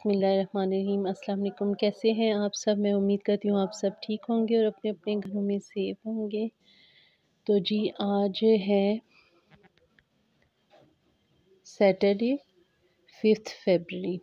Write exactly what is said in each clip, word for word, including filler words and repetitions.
बिस्मिल्लाहिर्रहमानिर्रहीम। अस्सलाम वालेकुम। कैसे हैं आप सब? मैं उम्मीद करती हूँ आप सब ठीक होंगे और अपने अपने घरों में सेफ होंगे। तो जी आज है सैटरडे फिफ्थ फरवरी।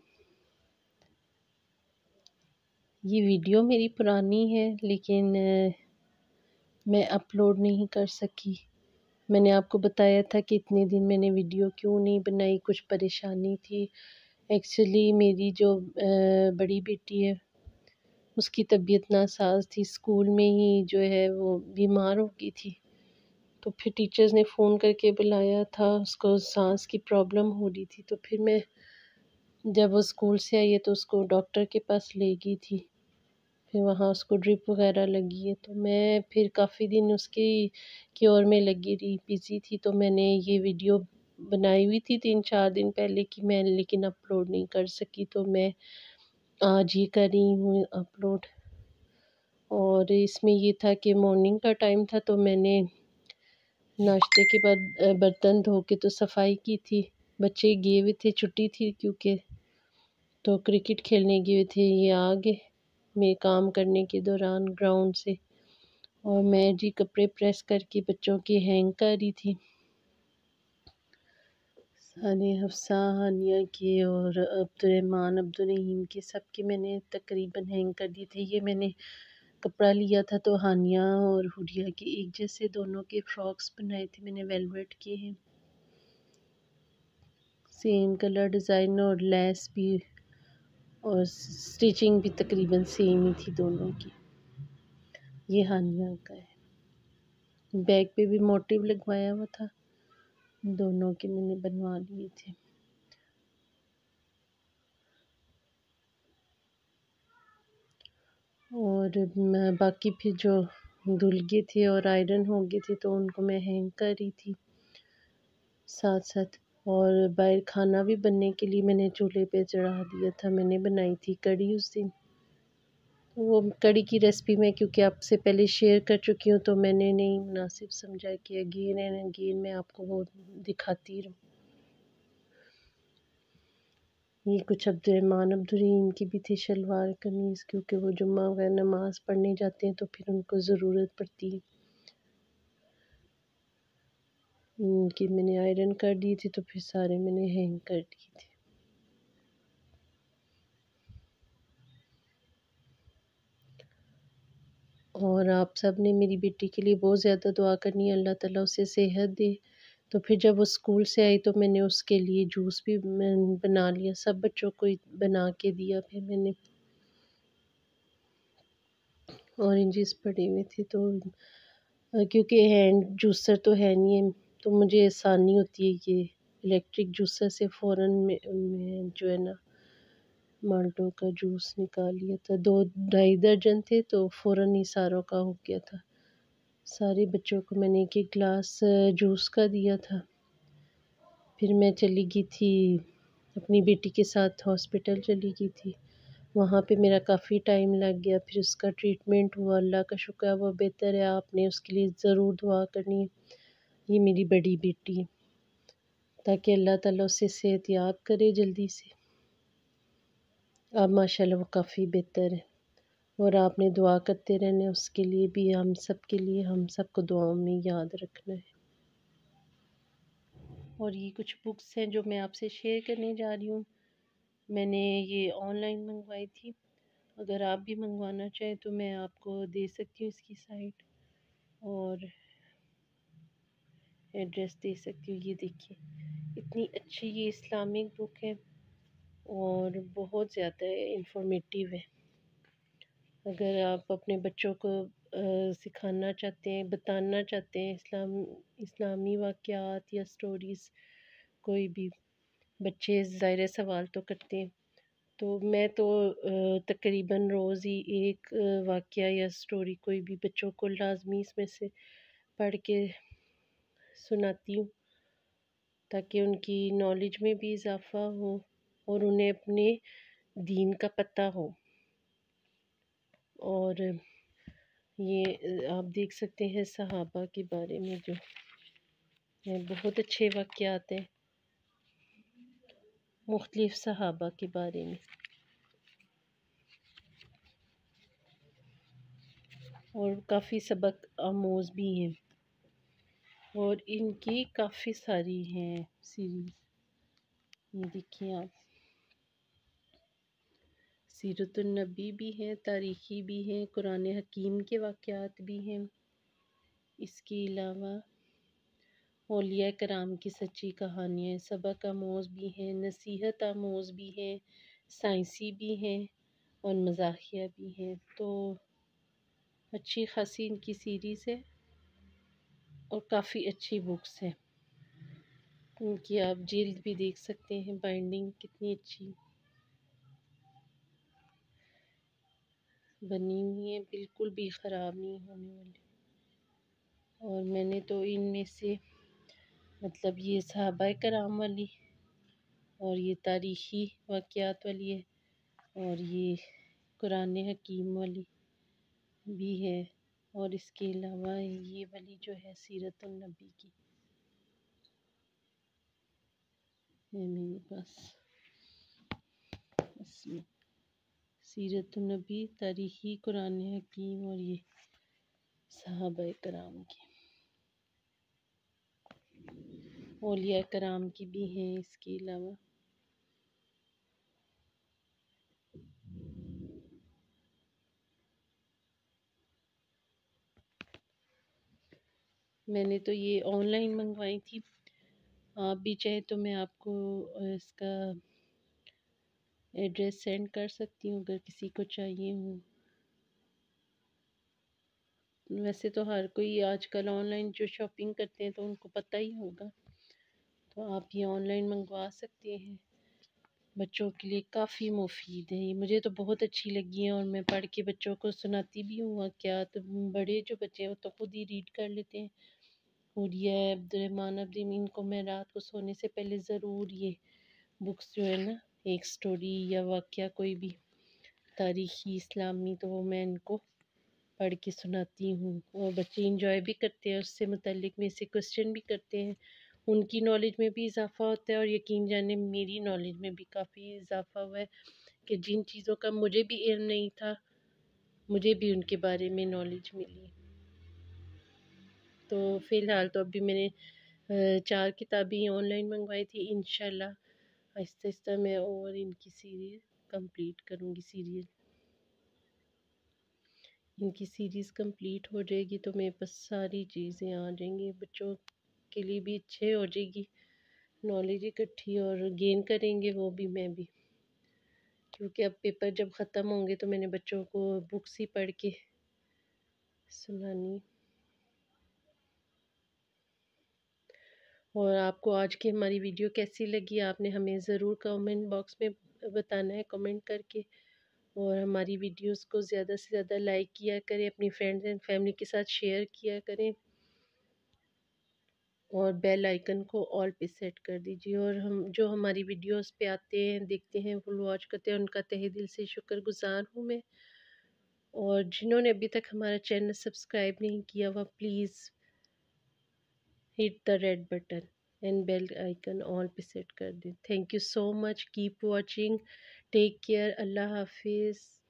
ये वीडियो मेरी पुरानी है लेकिन अ, मैं अपलोड नहीं कर सकी। मैंने आपको बताया था कि इतने दिन मैंने वीडियो क्यों नहीं बनाई, कुछ परेशानी थी। एक्चुअली मेरी जो अ, बड़ी बेटी है उसकी तबीयत नासाज थी, स्कूल में ही जो है वो बीमार हो गई थी। तो फिर टीचर्स ने फ़ोन करके बुलाया था, उसको सांस की प्रॉब्लम हो रही थी। तो फिर मैं जब वो स्कूल से आई है तो उसको डॉक्टर के पास ले गई थी। फिर वहाँ उसको ड्रिप वगैरह लगी है, तो मैं फिर काफ़ी दिन उसकी क्योर में लगी रही, बिज़ी थी। तो मैंने ये वीडियो बनाई हुई थी तीन चार दिन पहले कि मैं लेकिन अपलोड नहीं कर सकी, तो मैं आज ही कर रही हूँ अपलोड। और इसमें ये था कि मॉर्निंग का टाइम था, तो मैंने नाश्ते के बाद अ, बर्तन धो के तो सफाई की थी। बच्चे गए हुए थे, छुट्टी थी क्योंकि, तो क्रिकेट खेलने गए हुए थे। ये आ गए मैं काम करने के दौरान ग्राउंड से, और मैं जी कपड़े प्रेस करके बच्चों के हैंग कर रही थी, सारे हफ्सा हानिया के और अब्दुर्रहमान अब्दुर्रहीम के सब के मैंने तकरीबन हैंग कर दिए थे। ये मैंने कपड़ा लिया था तो हानिया और हुडिया के एक जैसे दोनों के फ्रॉक्स बनाए थे मैंने, वेलवेट के हैं, सेम कलर डिज़ाइन और लेस भी और स्टिचिंग भी तकरीबन सेम ही थी दोनों की। ये हानिया का है, बैक पे भी मोटिव लगवाया हुआ था, दोनों के मैंने बनवा लिए थे। और बाकी फिर जो धुल गए थे और आयरन हो गए थे तो उनको मैं हैंग कर रही थी साथ साथ। और बाहर खाना भी बनने के लिए मैंने चूल्हे पे चढ़ा दिया था। मैंने बनाई थी कढ़ी उस दिन, वो कढ़ी की रेसिपी मैं क्योंकि आपसे पहले शेयर कर चुकी हूँ तो मैंने नहीं मुनासिब समझा कि अगेन एंड अगेन मैं आपको वो दिखाती रहूँ। ये कुछ अब्दुर्रहमान अब्दुर्रहीम की भी थी शलवार कमीज़, क्योंकि वो जुम्मा वगैरह नमाज़ पढ़ने जाते हैं तो फिर उनको ज़रूरत पड़ती है। उनकी मैंने आयरन कर दी थी तो फिर सारे मैंने हैंग कर दिए थे। और आप सब ने मेरी बेटी के लिए बहुत ज़्यादा दुआ करनी है, अल्लाह ताला उसे सेहत दे। तो फिर जब वो स्कूल से आई तो मैंने उसके लिए जूस भी मैं बना लिया, सब बच्चों को ही बना के दिया। फिर मैंने ऑरेंजेस पड़े हुए थे तो अ, क्योंकि हैंड जूसर तो है नहीं है तो मुझे आसानी होती है, ये इलेक्ट्रिक जूसर से फ़ौरन में, में जो है ना माल्टो का जूस निकाल लिया था। दो ढाई दर्जन थे तो फ़ौरन ही सारों का हो गया था। सारे बच्चों को मैंने एक एक गिलास जूस का दिया था। फिर मैं चली गई थी अपनी बेटी के साथ, हॉस्पिटल चली गई थी। वहाँ पे मेरा काफ़ी टाइम लग गया, फिर उसका ट्रीटमेंट हुआ, अल्लाह का शुक्र है वो बेहतर है। आपने उसके लिए ज़रूर दुआ करनी है, ये मेरी बड़ी बेटी है, ताकि अल्लाह ताला उसे सेहतयाब करे जल्दी से। अब माशाल्लाह वो काफ़ी बेहतर है, और आपने दुआ करते रहना है उसके लिए भी, हम सब के लिए, हम सबको दुआओं में याद रखना है। और ये कुछ बुक्स हैं जो मैं आपसे शेयर करने जा रही हूँ। मैंने ये ऑनलाइन मंगवाई थी, अगर आप भी मंगवाना चाहें तो मैं आपको दे सकती हूँ इसकी साइट और एड्रेस दे सकती हूँ। ये देखिए इतनी अच्छी ये इस्लामिक बुक है और बहुत ज़्यादा इंफॉर्मेटिव है। अगर आप अपने बच्चों को आ, सिखाना चाहते हैं, बताना चाहते हैं इस्लाम इस्लामी वाक़यात या स्टोरीज़, कोई भी बच्चे ज़ाहिर सवाल तो करते हैं, तो मैं तो अ, तकरीबन रोज़ ही एक अ, वाक़या या स्टोरी कोई भी बच्चों को लाज़मी इसमें से पढ़ के सुनाती हूँ, ताकि उनकी नॉलेज में भी इजाफ़ा हो और उन्हें अपने दीन का पता हो। और ये अ, आप देख सकते हैं सहाबा के बारे में जो है, बहुत अच्छे वाक़यात हैं मुख्तलिफ़ सहाबा के बारे में। और काफ़ी सबक आमोज़ भी हैं और इनकी काफ़ी सारी हैं सीरीज़। ये देखिए आप, सीरतुन नबी भी हैं, तारीख़ी भी हैं, कुरान हकीम के वाक़यात भी हैं। इसके अलावा औलिया कराम की सच्ची कहानियाँ, सबक आमोज़ भी हैं, नसीहत आमोज़ भी हैं, साइंसी भी हैं और मज़ाहिया भी हैं। तो अच्छी खासी इनकी सीरीज़ है और काफ़ी अच्छी बुक्स हैं। इनकी आप जिल्द भी देख सकते हैं, बाइंडिंग कितनी अच्छी बनी हुई है, बिल्कुल भी ख़राब नहीं होने वाली। और मैंने तो इनमें से मतलब ये सहाबाए कराम वाली और ये तारीख़ी वाक़यात वाली है और ये कुरान हकीम वाली भी है और इसके अलावा ये वाली जो है सीरतुन नबी की है मेरे पास। इसमें सीरतुन नबी, तारीख़ी, कुरान हकीम और ये सहाबाए कराम की, औलिया कराम की भी हैं। इसके अलावा मैंने तो ये ऑनलाइन मंगवाई थी। आप भी चाहे तो मैं आपको इसका एड्रेस सेंड कर सकती हूँ अगर किसी को चाहिए हो। वैसे तो हर कोई आजकल ऑनलाइन जो शॉपिंग करते हैं तो उनको पता ही होगा, तो आप ये ऑनलाइन मंगवा सकते हैं। बच्चों के लिए काफ़ी मुफीद है ये, मुझे तो बहुत अच्छी लगी है और मैं पढ़ के बच्चों को सुनाती भी हूँ। क्या तो बड़े जो बच्चे हैं वो तो खुद ही रीड कर लेते हैं। और ये अब्दुर्रहमान अब्दुल को मैं रात को सोने से पहले ज़रूर ये बुक्स जो है ना, एक स्टोरी या वाक़या कोई भी तारीख़ी इस्लामी, तो वो मैं इनको पढ़ के सुनाती हूँ और बच्चे इंजॉय भी करते हैं। उससे मुतल्लिक मेरे से क्वेश्चन भी करते हैं, उनकी नॉलेज में भी इजाफ़ा होता है और यकीन जाने मेरी नॉलेज में भी काफ़ी इजाफ़ा हुआ है कि जिन चीज़ों का मुझे भी इल्म नहीं था, मुझे भी उनके बारे में नॉलेज मिली। तो फ़िलहाल तो अभी मैंने चार किताबें ऑनलाइन मंगवाई थी। इंशाल्लाह आहिस्ता-आहिस्ता मैं और इनकी सीरीज़ कंप्लीट करूँगी। सीरियल इनकी सीरीज़ कंप्लीट हो जाएगी तो मेरे पास सारी चीज़ें आ जाएंगी, बच्चों के लिए भी अच्छे हो जाएगी, नॉलेज इकट्ठी और गेन करेंगे वो भी मैं भी, क्योंकि अब पेपर जब ख़त्म होंगे तो मैंने बच्चों को बुक्स ही पढ़ के सुनानी। और आपको आज की हमारी वीडियो कैसी लगी आपने हमें ज़रूर कमेंट बॉक्स में बताना है, कमेंट करके। और हमारी वीडियोस को ज़्यादा से ज़्यादा लाइक किया करें, अपनी फ्रेंड्स एंड फैमिली के साथ शेयर किया करें और बेल आइकन को ऑल पे सेट कर दीजिए। और हम जो हमारी वीडियोस पे आते हैं, देखते हैं, फुल वॉच करते हैं, उनका तहे दिल से शुक्रगुजार हूँ मैं। और जिन्होंने अभी तक हमारा चैनल सब्सक्राइब नहीं किया हुआ, please hit the red button and bell icon all पे सेट कर दें। Thank you so much, keep watching, take care, अल्लाह हाफिज़।